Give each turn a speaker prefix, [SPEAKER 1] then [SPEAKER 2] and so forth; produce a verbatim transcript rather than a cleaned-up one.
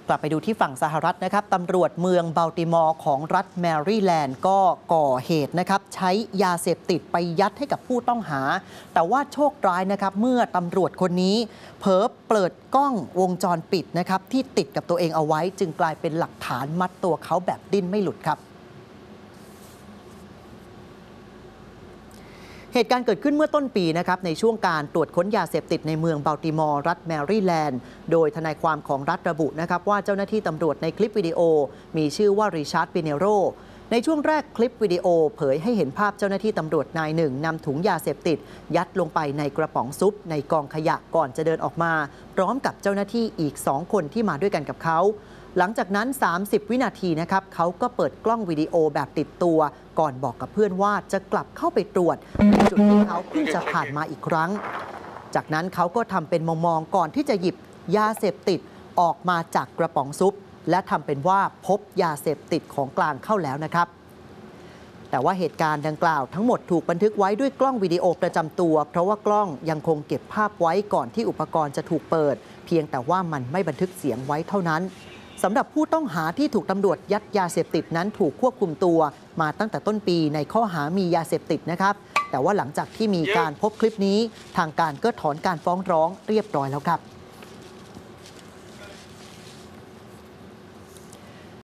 [SPEAKER 1] กลับไปดูที่ฝั่งสหรัฐนะครับตำรวจเมืองบัลติมอร์ของรัฐแมริแลนด์ก็ก่อเหตุนะครับใช้ยาเสพติดไปยัดให้กับผู้ต้องหาแต่ว่าโชคร้ายนะครับเมื่อตำรวจคนนี้เผลอเปิดกล้องวงจรปิดนะครับที่ติดกับตัวเองเอาไว้จึงกลายเป็นหลักฐานมัดตัวเขาแบบดิ้นไม่หลุดครับเหตุการณ์เกิดขึ้นเมื่อต้นปีนะครับในช่วงการตรวจค้นยาเสพติดในเมืองบัลติมอร์รัฐแมริแลนด์โดยทนายความของรัฐระบุนะครับว่าเจ้าหน้าที่ตำรวจในคลิปวิดีโอมีชื่อว่าริชาร์ด ปิเนโรในช่วงแรกคลิปวิดีโอเผยให้เห็นภาพเจ้าหน้าที่ตำรวจนายหนึ่งนำถุงยาเสพติดยัดลงไปในกระป๋องซุปในกองขยะก่อนจะเดินออกมาพร้อมกับเจ้าหน้าที่อีกสองคนที่มาด้วยกันกับเขาหลังจากนั้น สามสิบ วินาทีนะครับเขาก็เปิดกล้องวิดีโอแบบติดตัวก่อนบอกกับเพื่อนว่าจะกลับเข้าไปตรวจในจุดที่เขาเพิ่งจะผ่านมาอีกครั้งจากนั้นเขาก็ทำเป็นมองๆก่อนที่จะหยิบยาเสพติดออกมาจากกระป๋องซุปและทำเป็นว่าพบยาเสพติดของกลางเข้าแล้วนะครับแต่ว่าเหตุการณ์ดังกล่าวทั้งหมดถูกบันทึกไว้ด้วยกล้องวิดีโอประจำตัวเพราะว่ากล้องยังคงเก็บภาพไว้ก่อนที่อุปกรณ์จะถูกเปิดเพียงแต่ว่ามันไม่บันทึกเสียงไว้เท่านั้นสำหรับผู้ต้องหาที่ถูกตำรวจยัดยาเสพติดนั้นถูกควบคุมตัวมาตั้งแต่ต้นปีในข้อหามียาเสพติดนะครับแต่ว่าหลังจากที่มีการพบคลิปนี้ทางการก็ถอนการฟ้องร้องเรียบร้อยแล้วครับ